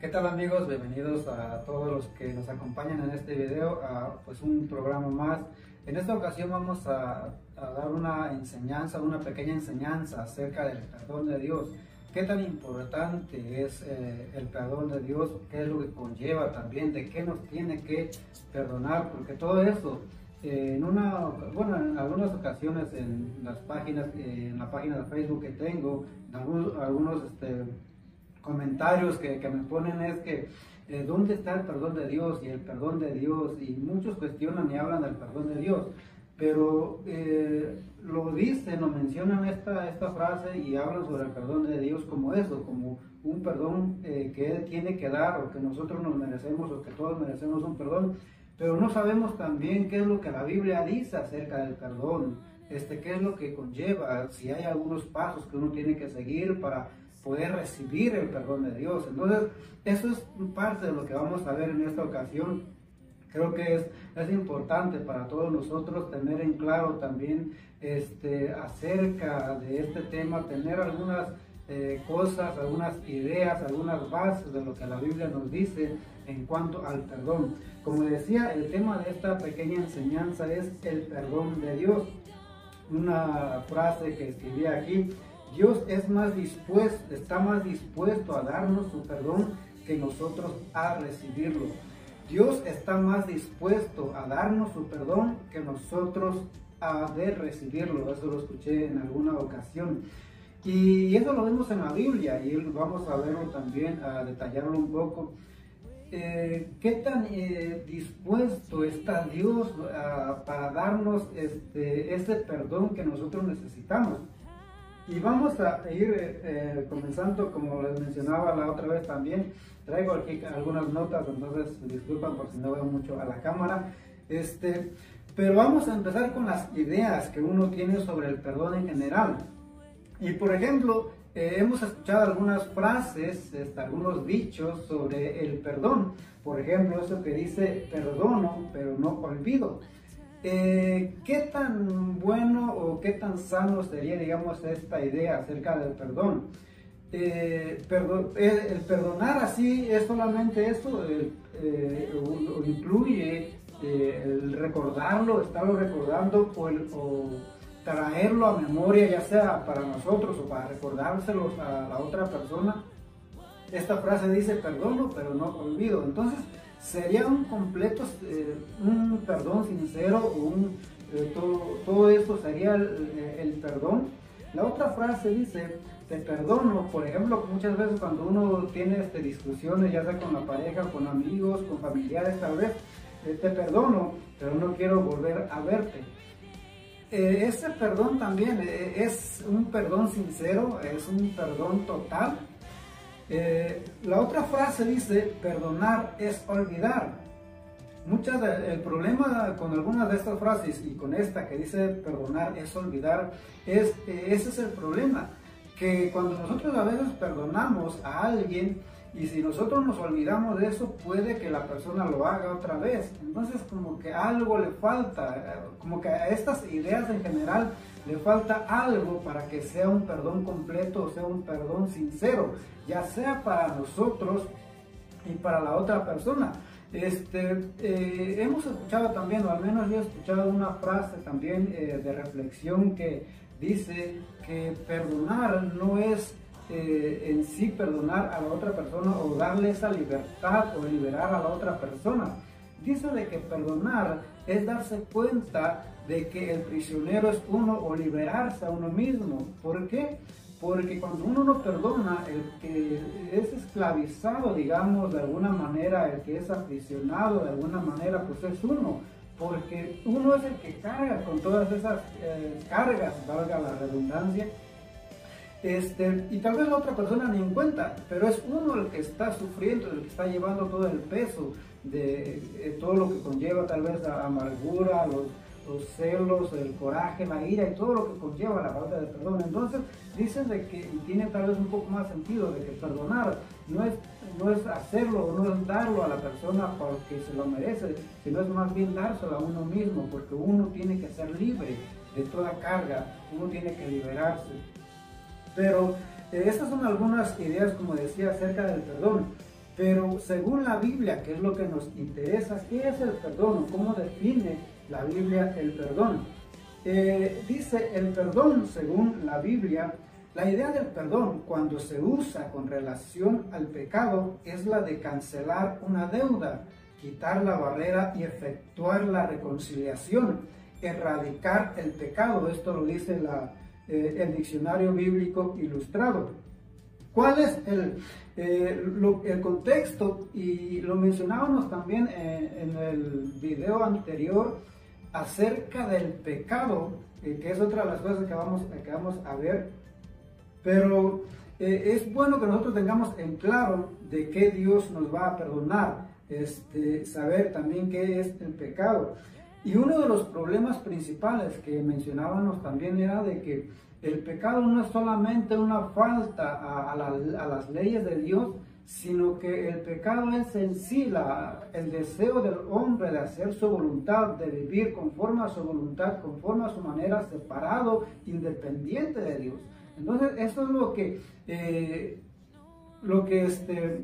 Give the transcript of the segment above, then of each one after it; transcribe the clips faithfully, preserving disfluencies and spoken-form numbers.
¿Qué tal, amigos? Bienvenidos a todos los que nos acompañan en este video a pues un programa más. En esta ocasión vamos a, a dar una enseñanza, una pequeña enseñanza acerca del perdón de Dios. ¿Qué tan importante es eh, el perdón de Dios? ¿Qué es lo que conlleva también? ¿De qué nos tiene que perdonar? Porque todo eso, eh, en una, bueno, en algunas ocasiones en las páginas, eh, en la página de Facebook que tengo, en algunos, algunos este, comentarios que, que me ponen es que eh, ¿dónde está el perdón de Dios? Y el perdón de Dios, y muchos cuestionan y hablan del perdón de Dios, pero eh, lo dicen o mencionan esta, esta frase y hablan sobre el perdón de Dios como eso, como un perdón eh, que Él tiene que dar, o que nosotros nos merecemos, o que todos merecemos un perdón, pero no sabemos también qué es lo que la Biblia dice acerca del perdón, este, qué es lo que conlleva, si hay algunos pasos que uno tiene que seguir para poder recibir el perdón de Dios. Entonces, eso es parte de lo que vamos a ver en esta ocasión. Creo que es, es importante para todos nosotros tener en claro también este, acerca de este tema, tener algunas eh, cosas, algunas ideas, algunas bases de lo que la Biblia nos dice en cuanto al perdón. Como decía, el tema de esta pequeña enseñanza es el perdón de Dios. Una frase que escribí aquí: Dios es más dispuesto, está más dispuesto a darnos su perdón que nosotros a recibirlo. Dios está más dispuesto a darnos su perdón que nosotros a de recibirlo. Eso lo escuché en alguna ocasión. Y eso lo vemos en la Biblia y vamos a verlo también, a detallarlo un poco. Eh, ¿Qué tan eh, dispuesto está Dios uh, para darnos este, ese perdón que nosotros necesitamos? Y vamos a ir eh, comenzando, como les mencionaba la otra vez también. Traigo aquí algunas notas, entonces disculpan por si no veo mucho a la cámara. Este, pero vamos a empezar con las ideas que uno tiene sobre el perdón en general. Y por ejemplo, eh, hemos escuchado algunas frases, este, algunos dichos sobre el perdón. Por ejemplo, eso que dice: perdono, pero no olvido. Eh, ¿Qué tan bueno o qué tan sano sería, digamos, esta idea acerca del perdón? Eh, perdón el, el perdonar así es solamente eso, el, eh, o, o incluye eh, el recordarlo, estarlo recordando o, el, o traerlo a memoria, ya sea para nosotros o para recordárselos a la otra persona. Esta frase dice: perdono, pero no olvido. Entonces, sería un completo, eh, un perdón sincero, o un, eh, todo, todo esto sería el, el perdón. La otra frase dice: te perdono. Por ejemplo, muchas veces cuando uno tiene este, discusiones, ya sea con la pareja, con amigos, con familiares, tal vez, eh, te perdono, pero no quiero volver a verte. Eh, ese perdón también eh, es un perdón sincero, es un perdón total. Eh, la otra frase dice: perdonar es olvidar. Muchas de, el problema con algunas de estas frases y con esta que dice perdonar es olvidar, es, eh, ese es el problema, que cuando nosotros a veces perdonamos a alguien y si nosotros nos olvidamos de eso, puede que la persona lo haga otra vez. Entonces, como que algo le falta, como que a estas ideas en general le falta algo para que sea un perdón completo, o sea un perdón sincero, ya sea para nosotros y para la otra persona. Este, eh, hemos escuchado también, o al menos yo he escuchado una frase también eh, de reflexión que dice que perdonar no es eh, en sí perdonar a la otra persona o darle esa libertad o liberar a la otra persona. Dice de que perdonar es darse cuenta de que el prisionero es uno o liberarse a uno mismo. ¿Por qué? Porque cuando uno no perdona, el que es esclavizado, digamos, de alguna manera, el que es aprisionado de alguna manera, pues es uno. Porque uno es el que carga con todas esas eh, cargas, valga la redundancia. Este, y tal vez la otra persona ni en cuenta, pero es uno el que está sufriendo, el que está llevando todo el peso de, de todo lo que conlleva tal vez la amargura, los, los celos, el coraje, la ira y todo lo que conlleva la falta de perdón. Entonces dicen de que, y tiene tal vez un poco más sentido, de que perdonar no es, no es hacerlo, no es darlo a la persona porque se lo merece, sino es más bien dárselo a uno mismo, porque uno tiene que ser libre de toda carga, uno tiene que liberarse. Pero eh, estas son algunas ideas, como decía, acerca del perdón. Pero según la Biblia, que es lo que nos interesa, ¿qué es el perdón? ¿Cómo define la Biblia el perdón? Eh, dice el perdón, según la Biblia, la idea del perdón cuando se usa con relación al pecado es la de cancelar una deuda, quitar la barrera y efectuar la reconciliación, erradicar el pecado. Esto lo dice la, eh, el diccionario bíblico ilustrado. ¿Cuál es el, eh, lo, el contexto? Y lo mencionábamos también en, en el video anterior acerca del pecado, eh, que es otra de las cosas que vamos, que vamos a ver. Pero eh, es bueno que nosotros tengamos en claro de qué Dios nos va a perdonar, este, saber también qué es el pecado. Y uno de los problemas principales que mencionábamos también era de que el pecado no es solamente una falta a, a, la, a las leyes de Dios, sino que el pecado es en sí la, el deseo del hombre de hacer su voluntad, de vivir conforme a su voluntad, conforme a su manera, separado, independiente de Dios. Entonces, eso es lo que, eh, lo que este,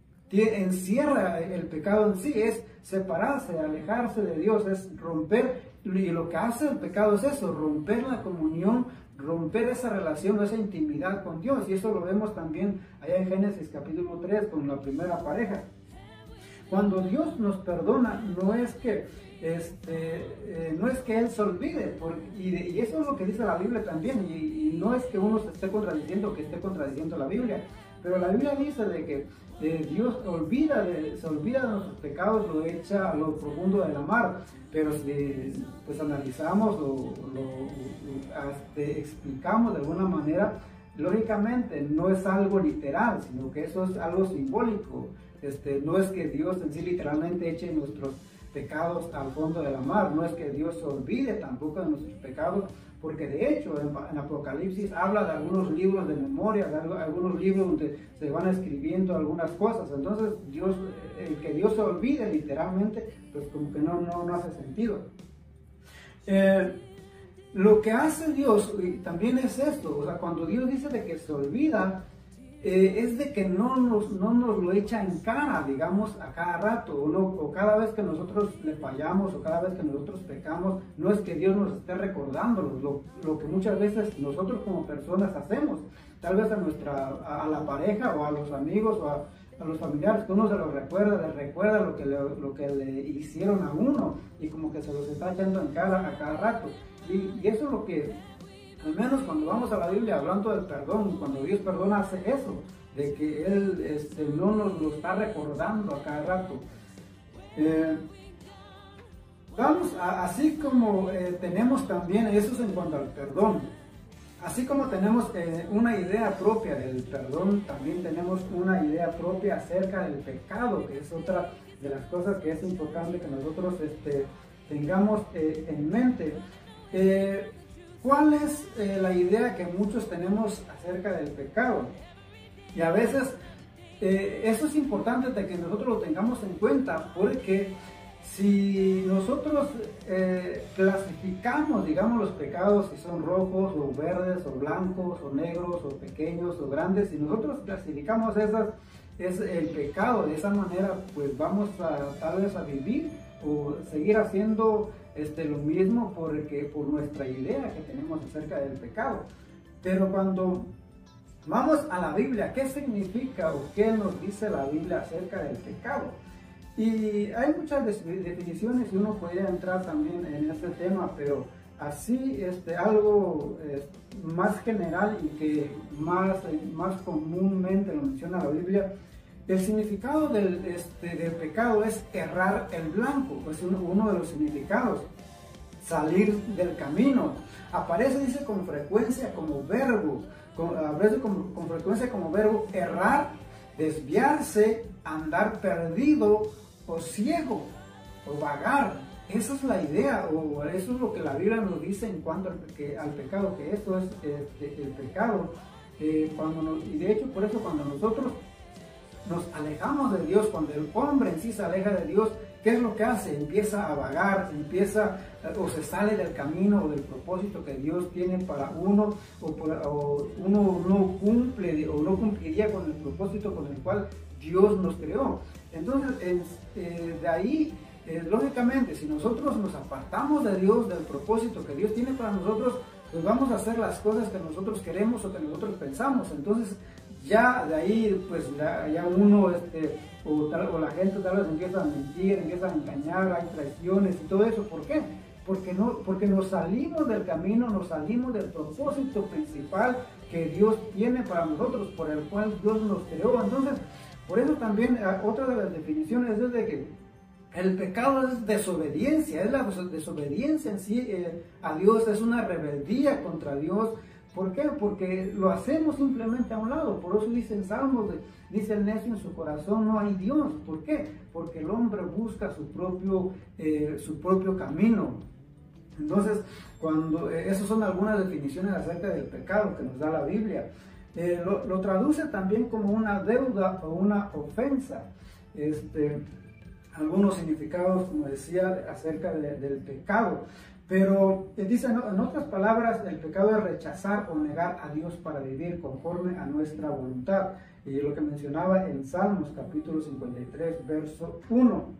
encierra el pecado en sí, es separarse, alejarse de Dios, es romper, y lo que hace el pecado es eso, romper la comunión, romper esa relación, esa intimidad con Dios, y eso lo vemos también allá en Génesis capítulo tres con la primera pareja. Cuando Dios nos perdona, no es que, este, eh, no es que Él se olvide, porque, y, de, y eso es lo que dice la Biblia también, y, y no es que uno se esté contradiciendo, que esté contradiciendo la Biblia, pero la Biblia dice de que eh, Dios olvida de, se olvida de nuestros pecados, lo echa a lo profundo de la mar, pero si pues analizamos o lo, lo este, explicamos de alguna manera, lógicamente no es algo literal, sino que eso es algo simbólico. Este, no es que Dios en sí literalmente eche nuestros pecados al fondo de la mar, no es que Dios se olvide tampoco de nuestros pecados, porque de hecho en, en Apocalipsis habla de algunos libros de memoria, de algunos libros donde se van escribiendo algunas cosas. Entonces Dios, el que Dios se olvide literalmente, pues como que no, no, no hace sentido. Eh, lo que hace Dios también es esto, o sea, cuando Dios dice de que se olvida, Eh, es de que no nos, no nos lo echa en cara, digamos, a cada rato, o, no, o cada vez que nosotros le fallamos, o cada vez que nosotros pecamos, no es que Dios nos esté recordándolo, lo, lo que muchas veces nosotros como personas hacemos, tal vez a, nuestra, a, a la pareja, o a los amigos, o a, a los familiares, que uno se los recuerda, les recuerda lo que le, lo que le hicieron a uno, y como que se los está echando en cara a cada rato, y, y eso es lo que... Al menos cuando vamos a la Biblia hablando del perdón, cuando Dios perdona hace eso, de que Él este, no nos lo está recordando a cada rato. Eh, vamos, a, así como eh, tenemos también, eso es en cuanto al perdón, así como tenemos eh, una idea propia del perdón, también tenemos una idea propia acerca del pecado, que es otra de las cosas que es importante que nosotros este, tengamos eh, en mente. Eh, ¿Cuál es eh, la idea que muchos tenemos acerca del pecado? Y a veces eh, eso es importante de que nosotros lo tengamos en cuenta, porque si nosotros eh, clasificamos, digamos, los pecados, si son rojos o verdes o blancos o negros o pequeños o grandes, si nosotros clasificamos esas, es el pecado de esa manera, pues vamos a tal vez a vivir o seguir haciendo este, lo mismo porque, por nuestra idea que tenemos acerca del pecado. Pero cuando vamos a la Biblia, ¿qué significa o qué nos dice la Biblia acerca del pecado? Y hay muchas definiciones y uno podría entrar también en este tema, pero así este, algo eh, más general y que más, más comúnmente lo menciona la Biblia. El significado del, este, del pecado es errar el blanco, es uno, uno de los significados, salir del camino. Aparece, dice, con frecuencia como verbo, con, aparece con, con frecuencia como verbo errar, desviarse, andar perdido o ciego o vagar. Esa es la idea, o eso es lo que la Biblia nos dice en cuanto al, que, al pecado, que esto es este, el pecado. Eh, cuando nos, y de hecho, por eso cuando nosotros nos alejamos de Dios, cuando el hombre en sí se aleja de Dios, ¿qué es lo que hace? Empieza a vagar, empieza o se sale del camino o del propósito que Dios tiene para uno, o, por, o uno no cumple o no cumpliría con el propósito con el cual Dios nos creó. Entonces, en, eh, de ahí, eh, lógicamente, si nosotros nos apartamos de Dios, del propósito que Dios tiene para nosotros, pues vamos a hacer las cosas que nosotros queremos o que nosotros pensamos. Entonces, ya de ahí, pues ya, ya uno, este, o, tal, o la gente tal vez empieza a mentir, empieza a engañar, hay traiciones y todo eso. ¿Por qué? Porque, no, porque nos salimos del camino, nos salimos del propósito principal que Dios tiene para nosotros, por el cual Dios nos creó. Entonces, por eso también otra de las definiciones es de que el pecado es desobediencia, es la desobediencia en sí eh, a Dios, es una rebeldía contra Dios. ¿Por qué? Porque lo hacemos simplemente a un lado. Por eso dice en Salmos, dice el necio en su corazón, no hay Dios. ¿Por qué? Porque el hombre busca su propio, eh, su propio camino. Entonces, cuando eh, esas son algunas definiciones acerca del pecado que nos da la Biblia. Eh, lo, lo traduce también como una deuda o una ofensa. Este, algunos significados, como decía, acerca de, del pecado. Pero eh, dice, ¿no? En otras palabras, el pecado es rechazar o negar a Dios para vivir conforme a nuestra voluntad. Y lo que mencionaba en Salmos capítulo cincuenta y tres, verso uno.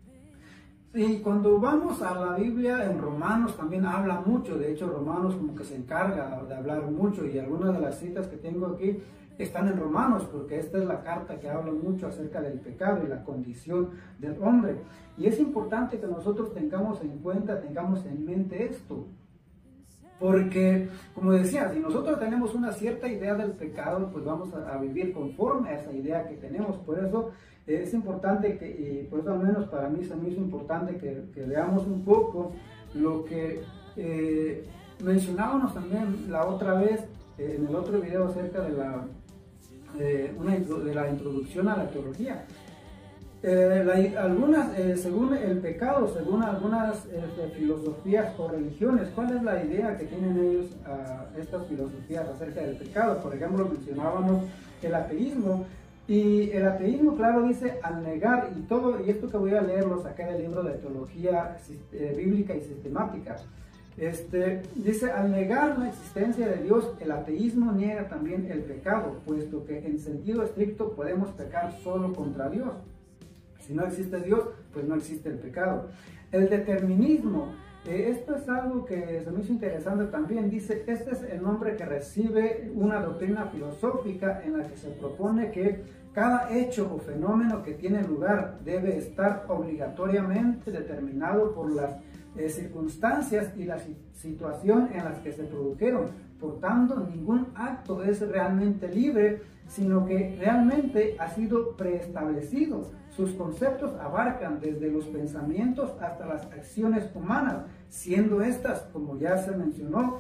Y cuando vamos a la Biblia, en Romanos también habla mucho. De hecho, Romanos como que se encarga de hablar mucho, y algunas de las citas que tengo aquí están en Romanos, porque esta es la carta que habla mucho acerca del pecado y la condición del hombre. Y es importante que nosotros tengamos en cuenta, tengamos en mente esto. Porque, como decía, si nosotros tenemos una cierta idea del pecado, pues vamos a, a vivir conforme a esa idea que tenemos. Por eso eh, es importante que, y por eso al menos para mí se me hizo importante que, que veamos un poco lo que eh, mencionábamos también la otra vez, eh, en el otro video acerca de la, eh, una, de la introducción a la teología. Eh, la, algunas, eh, según el pecado, según algunas eh, filosofías o religiones, ¿cuál es la idea que tienen ellos, uh, estas filosofías acerca del pecado? Por ejemplo, mencionábamos el ateísmo, y el ateísmo, claro, dice al negar, y todo, y esto que voy a leer lo saqué del libro de teología eh, bíblica y sistemática. Este, dice, al negar la existencia de Dios, el ateísmo niega también el pecado, puesto que en sentido estricto podemos pecar solo contra Dios. Si no existe Dios, pues no existe el pecado. El determinismo, eh, esto es algo que se me hizo interesante también. Dice, este es el nombre que recibe una doctrina filosófica en la que se propone que cada hecho o fenómeno que tiene lugar debe estar obligatoriamente determinado por las eh, circunstancias y la situación en las que se produjeron. Por tanto, ningún acto es realmente libre, sino que realmente ha sido preestablecido. Sus conceptos abarcan desde los pensamientos hasta las acciones humanas, siendo estas, como ya se mencionó,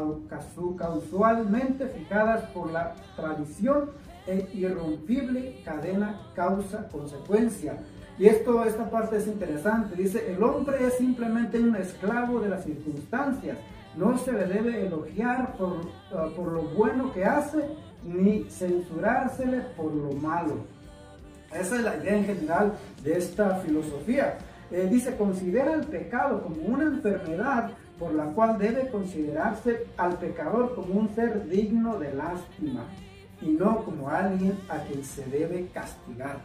causalmente fijadas por la tradición e irrompible cadena causa-consecuencia. Y esto, esta parte es interesante. Dice, el hombre es simplemente un esclavo de las circunstancias. No se le debe elogiar por, uh, por lo bueno que hace, ni censurársele por lo malo. Esa es la idea en general de esta filosofía. Eh, dice, considera el pecado como una enfermedad por la cual debe considerarse al pecador como un ser digno de lástima y no como alguien a quien se debe castigar.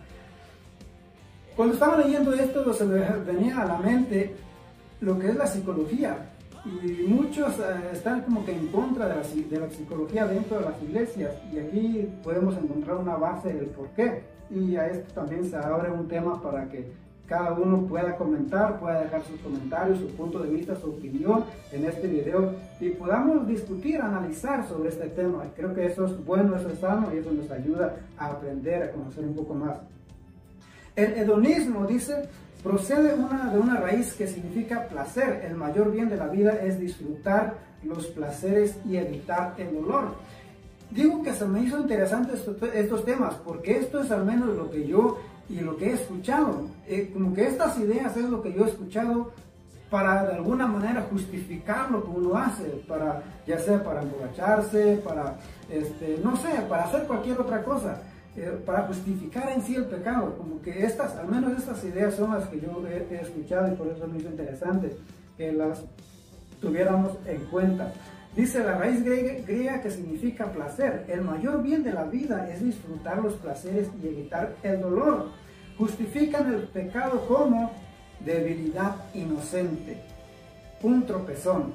Cuando estaba leyendo esto, se me venía a la mente lo que es la psicología. Y muchos eh, están como que en contra de la, de la psicología dentro de las iglesias, y aquí podemos encontrar una base del por qué. Y a esto también se abre un tema para que cada uno pueda comentar, pueda dejar sus comentarios, su punto de vista, su opinión en este video, y podamos discutir, analizar sobre este tema. Creo que eso es bueno, eso es sano, y eso nos ayuda a aprender, a conocer un poco más. El hedonismo, dice, procede una, de una raíz que significa placer. El mayor bien de la vida es disfrutar los placeres y evitar el dolor. Digo que se me hizo interesante estos, estos temas, porque esto es al menos lo que yo y lo que he escuchado. Eh, como que estas ideas es lo que yo he escuchado para de alguna manera justificar lo que uno hace, para, ya sea para emborracharse, para, este, no sé, para hacer cualquier otra cosa. Eh, para justificar en sí el pecado. Como que estas, al menos estas ideas son las que yo he, he escuchado, y por eso me hizo interesante que las tuviéramos en cuenta. Dice la raíz griega, griega que significa placer. El mayor bien de la vida es disfrutar los placeres y evitar el dolor. Justifican el pecado como debilidad inocente, un tropezón,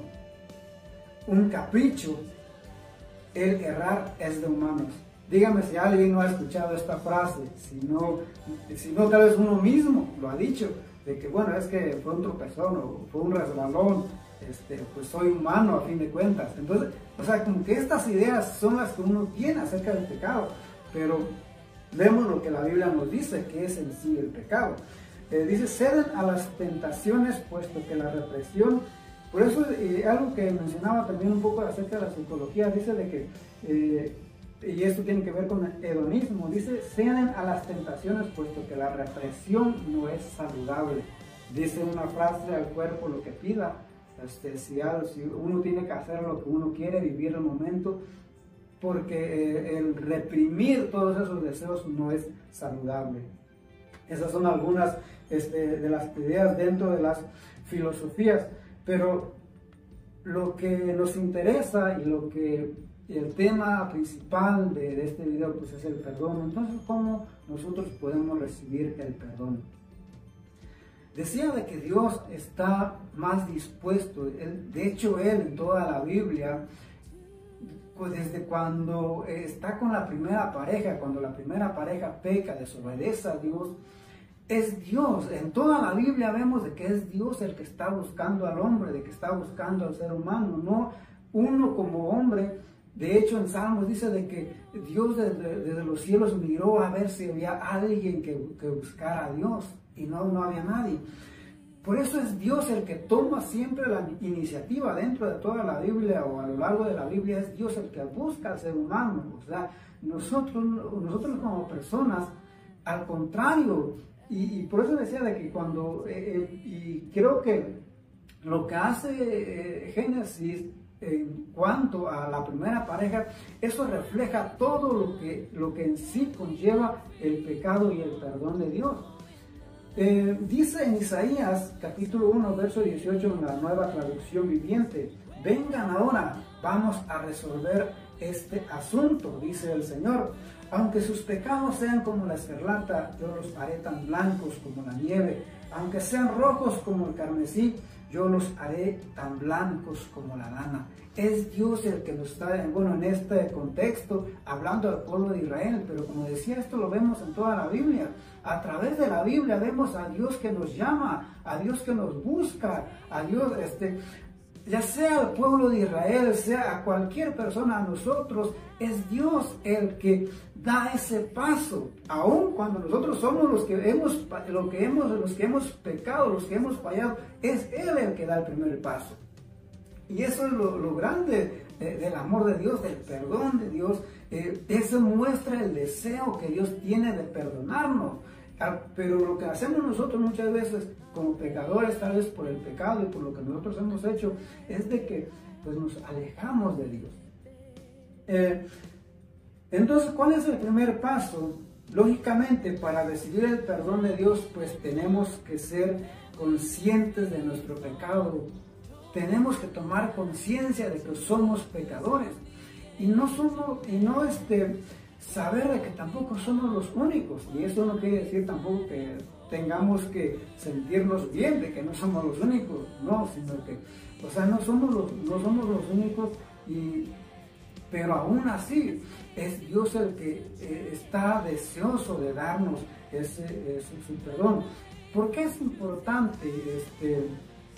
un capricho. El errar es de humanos. Dígame si alguien no ha escuchado esta frase, si no, si no tal vez uno mismo lo ha dicho, de que bueno, es que fue un tropezón o fue un resbalón, este, pues soy humano a fin de cuentas. Entonces, o sea, como que estas ideas son las que uno tiene acerca del pecado, pero vemos lo que la Biblia nos dice, que es en sí el pecado. Eh, dice, ceden a las tentaciones, puesto que la represión, por eso eh, algo que mencionaba también un poco acerca de la psicología, dice de que, eh, y esto tiene que ver con el hedonismo, dice, ceden a las tentaciones, puesto que la represión no es saludable. Dice una frase, al cuerpo lo que pida. Este, si, si uno tiene que hacer lo que uno quiere, vivir el momento, porque eh, el reprimir todos esos deseos no es saludable. Esas son algunas este, de las ideas dentro de las filosofías, pero lo que nos interesa y lo que el tema principal de, de este video pues es el perdón. Entonces, ¿cómo nosotros podemos recibir el perdón? Decía de que Dios está más dispuesto, él, de hecho Él en toda la Biblia, pues desde cuando está con la primera pareja, cuando la primera pareja peca, desobedece a Dios, es Dios. En toda la Biblia vemos de que es Dios el que está buscando al hombre, de que está buscando al ser humano, no uno como hombre. De hecho, en Salmos dice de que Dios desde, desde los cielos miró a ver si había alguien que, que buscara a Dios, y no, no había nadie. Por eso es Dios el que toma siempre la iniciativa dentro de toda la Biblia, o a lo largo de la Biblia es Dios el que busca al ser humano. O sea, nosotros, nosotros como personas, al contrario, y, y por eso decía de que cuando, eh, y creo que lo que hace eh, Génesis en cuanto a la primera pareja, eso refleja todo lo que, lo que en sí conlleva el pecado y el perdón de Dios. Eh, dice en Isaías capítulo uno, verso dieciocho, en la Nueva Traducción Viviente: vengan ahora, vamos a resolver este asunto, dice el Señor. Aunque sus pecados sean como la escarlata, yo los haré tan blancos como la nieve. Aunque sean rojos como el carmesí, yo los haré tan blancos como la lana. Es Dios el que nos está, bueno, en este contexto, hablando al pueblo de Israel, pero como decía, esto lo vemos en toda la Biblia. A través de la Biblia vemos a Dios que nos llama, a Dios que nos busca, a Dios, este, ya sea al pueblo de Israel, sea a cualquier persona, a nosotros, es Dios el que da ese paso, aun cuando nosotros somos los que hemos, lo que hemos, los que hemos pecado, los que hemos fallado, es Él el que da el primer paso. Y eso es lo, lo grande eh, del amor de Dios, del perdón de Dios. Eh, eso muestra el deseo que Dios tiene de perdonarnos. Pero lo que hacemos nosotros muchas veces como pecadores, tal vez por el pecado y por lo que nosotros hemos hecho, es de que pues, nos alejamos de Dios. Eh, entonces, ¿cuál es el primer paso? Lógicamente, para recibir el perdón de Dios, pues tenemos que ser conscientes de nuestro pecado. Tenemos que tomar conciencia de que somos pecadores. Y no somos, y no este... saber de que tampoco somos los únicos, y eso no quiere decir tampoco que tengamos que sentirnos bien de que no somos los únicos, no, sino que, o sea, no somos los, no somos los únicos, y, pero aún así es Dios el que eh, está deseoso de darnos ese, ese su perdón. ¿Por qué es importante este,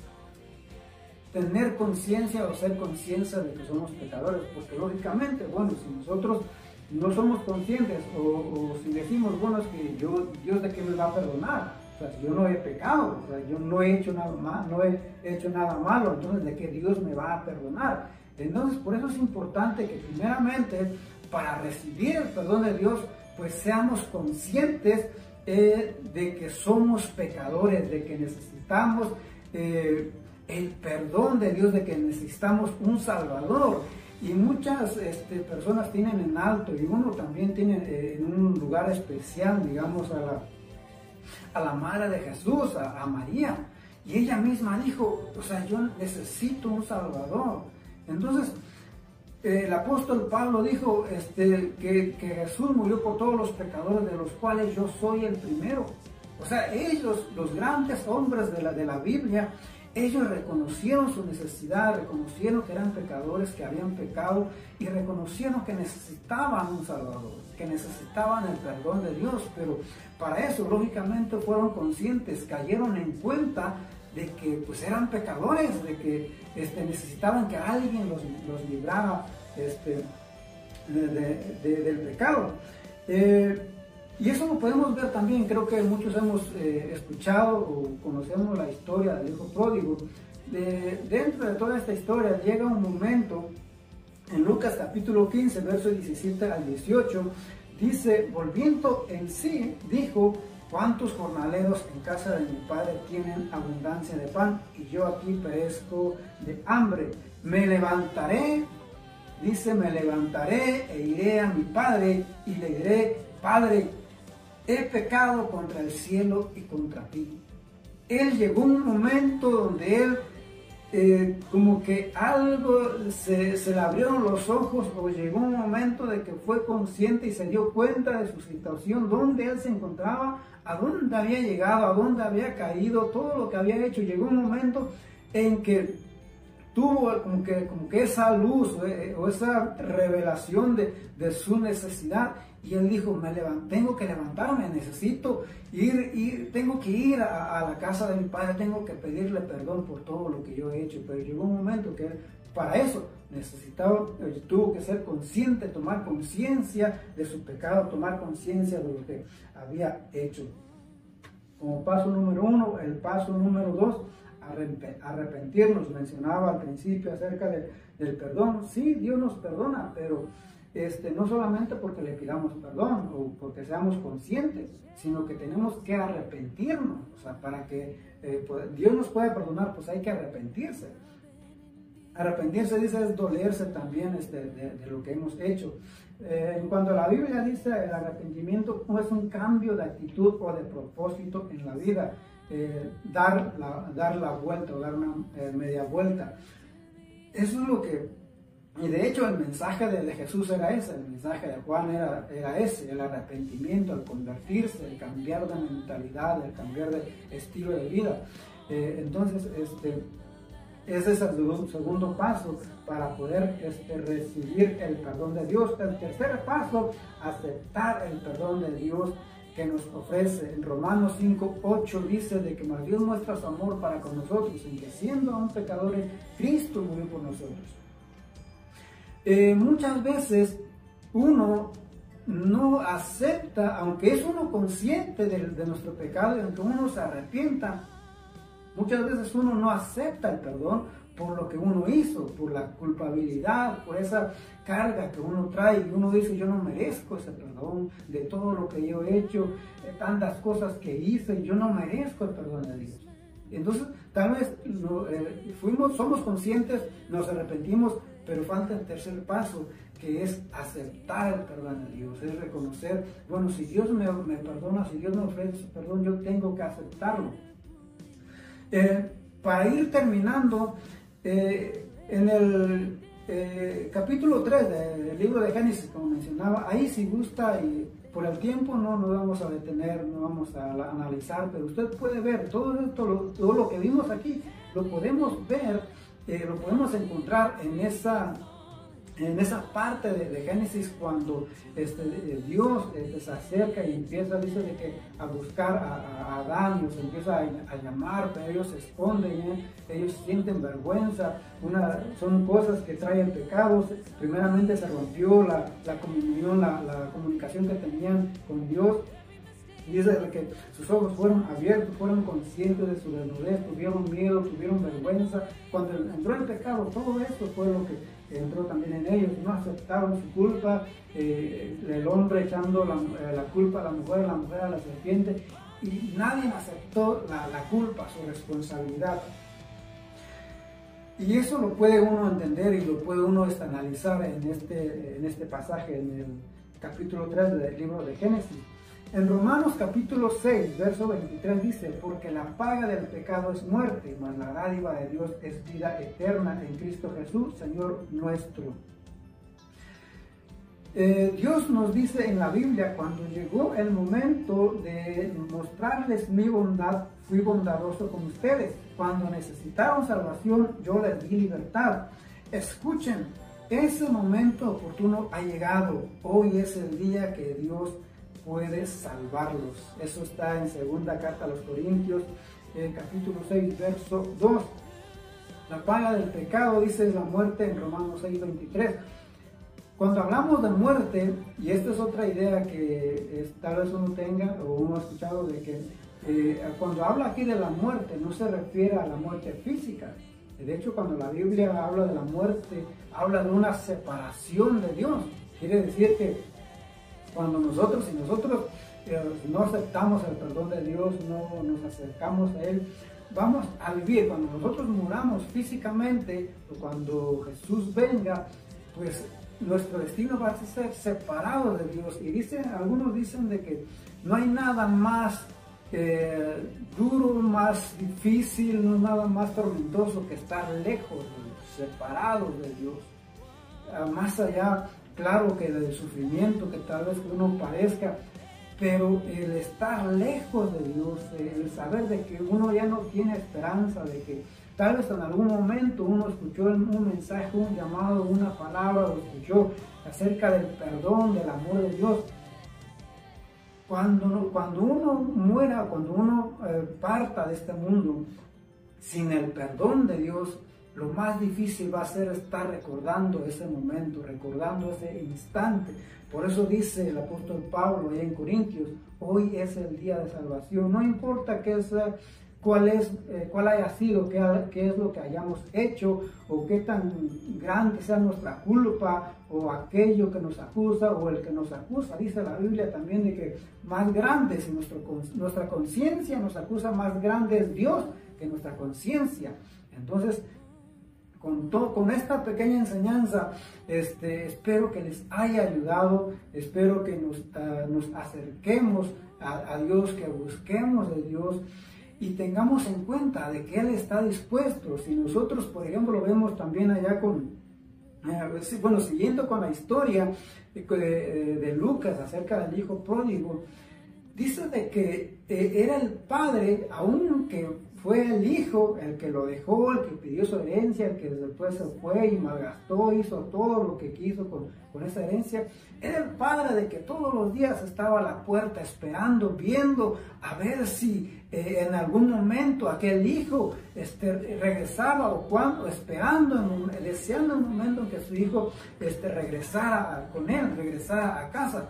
tener conciencia o ser conciencia de que somos pecadores? Porque lógicamente, bueno, si nosotros no somos conscientes, o, o si decimos, bueno, es que yo, Dios de qué me va a perdonar, o sea, si yo no he pecado, o sea, yo no he hecho nada mal, no he hecho nada malo, entonces de qué Dios me va a perdonar. Entonces, por eso es importante que primeramente, para recibir el perdón de Dios, pues seamos conscientes eh, de que somos pecadores, de que necesitamos eh, el perdón de Dios, de que necesitamos un Salvador. Y muchas este, personas tienen en alto, y uno también tiene eh, en un lugar especial, digamos, a la, a la Madre de Jesús, a, a María. Y ella misma dijo, o sea, yo necesito un Salvador. Entonces, eh, el apóstol Pablo dijo este, que, que Jesús murió por todos los pecadores, de los cuales yo soy el primero. O sea, ellos, los grandes hombres de la, de la Biblia, ellos reconocieron su necesidad, reconocieron que eran pecadores, que habían pecado, y reconocieron que necesitaban un Salvador, que necesitaban el perdón de Dios. Pero para eso, lógicamente, fueron conscientes, cayeron en cuenta de que pues eran pecadores, de que este, necesitaban que alguien los, los librara este, de, de, de, del pecado. Eh, Y eso lo podemos ver también, creo que muchos hemos eh, escuchado o conocemos la historia del hijo pródigo. De, dentro de toda esta historia llega un momento, en Lucas capítulo quince, versos diecisiete al dieciocho, dice, volviendo en sí, dijo, ¿cuántos jornaleros en casa de mi padre tienen abundancia de pan y yo aquí perezco de hambre? Me levantaré, dice, me levantaré e iré a mi padre y le diré, Padre, he pecado contra el cielo y contra ti. Él llegó un momento donde él, eh, como que algo se, se le abrieron los ojos, o llegó un momento de que fue consciente y se dio cuenta de su situación, dónde él se encontraba, a dónde había llegado, a dónde había caído, todo lo que había hecho. Llegó un momento en que tuvo como que, como que esa luz eh, o esa revelación de, de su necesidad. Y él dijo, me levanto, tengo que levantarme, necesito ir, ir tengo que ir a, a la casa de mi padre, tengo que pedirle perdón por todo lo que yo he hecho. Pero llegó un momento que él, para eso necesitaba, tuvo que ser consciente, tomar conciencia de su pecado, tomar conciencia de lo que había hecho. Como paso número uno, el paso número dos, arrepentirnos. Mencionaba al principio acerca de, del perdón. Sí, Dios nos perdona, pero Este, no solamente porque le pidamos perdón o porque seamos conscientes, sino que tenemos que arrepentirnos. O sea, para que eh, pues, Dios nos pueda perdonar, pues hay que arrepentirse. Arrepentirse, dice, es dolerse también este, de, de lo que hemos hecho. Eh, en cuanto a la Biblia dice, el arrepentimiento no es un cambio de actitud o de propósito en la vida, eh, dar, la, dar la vuelta o dar una eh, media vuelta. Eso es lo que... Y de hecho el mensaje de, de Jesús era ese, el mensaje de Juan era, era ese, el arrepentimiento, el convertirse, el cambiar de mentalidad, el cambiar de estilo de vida. Eh, entonces, este, ese es el segundo paso para poder este, recibir el perdón de Dios. El tercer paso, aceptar el perdón de Dios que nos ofrece. En Romanos cinco, ocho dice de que más Dios muestra su amor para con nosotros, en que siendo aún pecadores, Cristo murió por nosotros. Eh, muchas veces uno no acepta, aunque es uno consciente de, de nuestro pecado y aunque uno se arrepienta, muchas veces uno no acepta el perdón por lo que uno hizo, por la culpabilidad, por esa carga que uno trae, y uno dice, yo no merezco ese perdón de todo lo que yo he hecho, de tantas cosas que hice, yo no merezco el perdón de Dios. Entonces, tal vez no, eh, fuimos, somos conscientes, nos arrepentimos, pero falta el tercer paso, que es aceptar el perdón de Dios, es reconocer, bueno, si Dios me, me perdona, si Dios me ofrece perdón, yo tengo que aceptarlo. Eh, para ir terminando, eh, en el eh, capítulo tres del libro de Génesis, como mencionaba, ahí si gusta, y por el tiempo no nos vamos a detener, no vamos a analizar, pero usted puede ver todo esto, lo, todo lo que vimos aquí, lo podemos ver. Eh, lo podemos encontrar en esa, en esa parte de, de Génesis, cuando este, Dios este, se acerca y empieza, dice, de que a buscar a, a Adán, los empieza a, a llamar, pero ellos se esconden, ¿eh? Ellos sienten vergüenza, una, son cosas que traen pecados. Primeramente se rompió la, la comunión, la, la comunicación que tenían con Dios. Y dice que sus ojos fueron abiertos, fueron conscientes de su desnudez, tuvieron miedo, tuvieron vergüenza. Cuando entró el pecado, todo esto fue lo que entró también en ellos. No aceptaron su culpa, eh, el hombre echando la, la culpa a la mujer, la mujer a la serpiente, y nadie aceptó la, la culpa, su responsabilidad. Y eso lo puede uno entender y lo puede uno analizar en este, en este pasaje, en el capítulo tres del libro de Génesis. En Romanos capítulo seis, verso veintitrés dice, porque la paga del pecado es muerte, mas la dádiva de Dios es vida eterna en Cristo Jesús, Señor nuestro. Eh, Dios nos dice en la Biblia, cuando llegó el momento de mostrarles mi bondad, fui bondadoso con ustedes. Cuando necesitaron salvación, yo les di libertad. Escuchen, ese momento oportuno ha llegado. Hoy es el día que Dios puede salvarlos. Eso está en segunda carta a los Corintios, eh, capítulo seis, verso dos. La paga del pecado, dice, es la muerte en Romanos seis, veintitrés. Cuando hablamos de muerte, y esta es otra idea que es, tal vez uno tenga o uno ha escuchado, de que eh, cuando habla aquí de la muerte no se refiere a la muerte física. De hecho, cuando la Biblia habla de la muerte, habla de una separación de Dios. Quiere decir que cuando nosotros, si nosotros eh, no aceptamos el perdón de Dios, no nos acercamos a Él, vamos a vivir. Cuando nosotros muramos físicamente, o cuando Jesús venga, pues nuestro destino va a ser separado de Dios. Y dicen, algunos dicen de que no hay nada más eh, duro, más difícil, no nada más tormentoso que estar lejos, separados de Dios. Ah, más allá, claro que del sufrimiento que tal vez uno padezca, pero el estar lejos de Dios, el saber de que uno ya no tiene esperanza, de que tal vez en algún momento uno escuchó un mensaje, un llamado, una palabra, o escuchó acerca del perdón, del amor de Dios. Cuando, cuando uno muera, cuando uno eh, parta de este mundo sin el perdón de Dios, lo más difícil va a ser estar recordando ese momento, recordando ese instante. Por eso dice el apóstol Pablo ahí en Corintios, hoy es el día de salvación. No importa qué sea, cuál, es, eh, cuál haya sido, qué, qué es lo que hayamos hecho, o qué tan grande sea nuestra culpa, o aquello que nos acusa, o el que nos acusa. Dice la Biblia también de que más grande, si nuestro, nuestra conciencia nos acusa, más grande es Dios que nuestra conciencia. Entonces, Con, todo, con esta pequeña enseñanza, este, espero que les haya ayudado, espero que nos, uh, nos acerquemos a, a Dios, que busquemos de Dios y tengamos en cuenta de que Él está dispuesto. Si nosotros, por ejemplo, lo vemos también allá con, eh, bueno, siguiendo con la historia de, de, de Lucas acerca del hijo pródigo, dice de que eh, era el padre, aunque fue el hijo el que lo dejó, el que pidió su herencia, el que después se fue y malgastó, hizo todo lo que quiso con, con esa herencia. Era el padre de que todos los días estaba a la puerta esperando, viendo a ver si eh, en algún momento aquel hijo este, regresaba, o cuando, esperando, en, deseando el momento en que su hijo este, regresara con él, regresara a casa.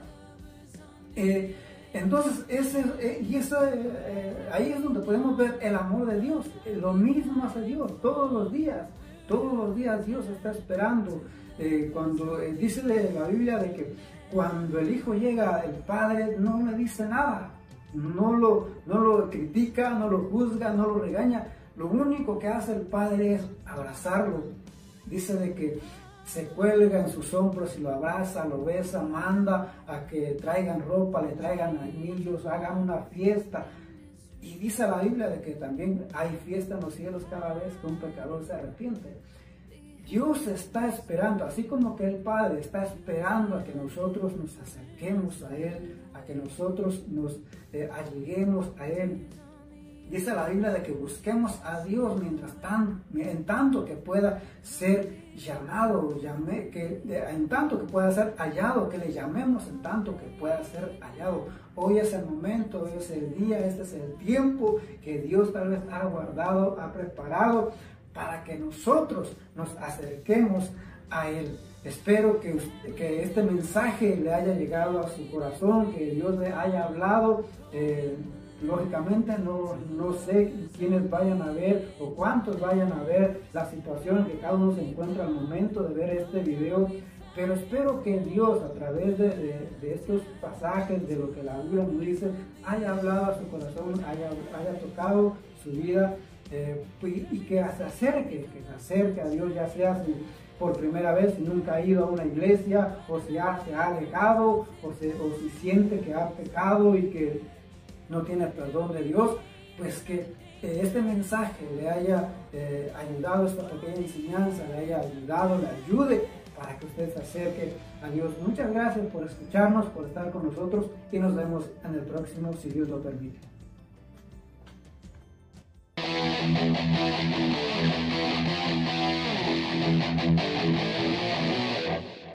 Eh, Entonces, ese, eh, y eso, eh, ahí es donde podemos ver el amor de Dios. Eh, lo mismo hace Dios todos los días. Todos los días Dios está esperando. Eh, cuando eh, dice la Biblia de que cuando el hijo llega, el padre no le dice nada. No lo, no lo critica, no lo juzga, no lo regaña. Lo único que hace el padre es abrazarlo. Dice de que se cuelga en sus hombros y lo abraza, lo besa, manda a que traigan ropa, le traigan anillos, hagan una fiesta. Y dice la Biblia de que también hay fiesta en los cielos cada vez que un pecador se arrepiente. Dios está esperando, así como que el Padre está esperando a que nosotros nos acerquemos a Él, a que nosotros nos eh, alleguemos a Él. Dice la Biblia de que busquemos a Dios mientras tan, en tanto que pueda ser llamado, llame, que, en tanto que pueda ser hallado, que le llamemos en tanto que pueda ser hallado. Hoy es el momento, hoy es el día, este es el tiempo que Dios tal vez ha guardado, ha preparado para que nosotros nos acerquemos a Él. Espero que, que este mensaje le haya llegado a su corazón, que Dios le haya hablado. Eh, Lógicamente no, no sé quiénes vayan a ver o cuántos vayan a ver la situación en que cada uno se encuentra al momento de ver este video, pero espero que Dios, a través de, de, de estos pasajes, de lo que la Biblia nos dice, haya hablado a su corazón, haya, haya tocado su vida eh, y, y que se acerque, que se acerque a Dios, ya sea si por primera vez, si nunca ha ido a una iglesia, o si ya se ha alejado, o, se, o si siente que ha pecado y que no tiene el perdón de Dios, pues que eh, este mensaje le haya eh, ayudado, esta pequeña enseñanza le haya ayudado, le ayude para que usted se acerque a Dios. Muchas gracias por escucharnos, por estar con nosotros y nos vemos en el próximo, si Dios lo permite.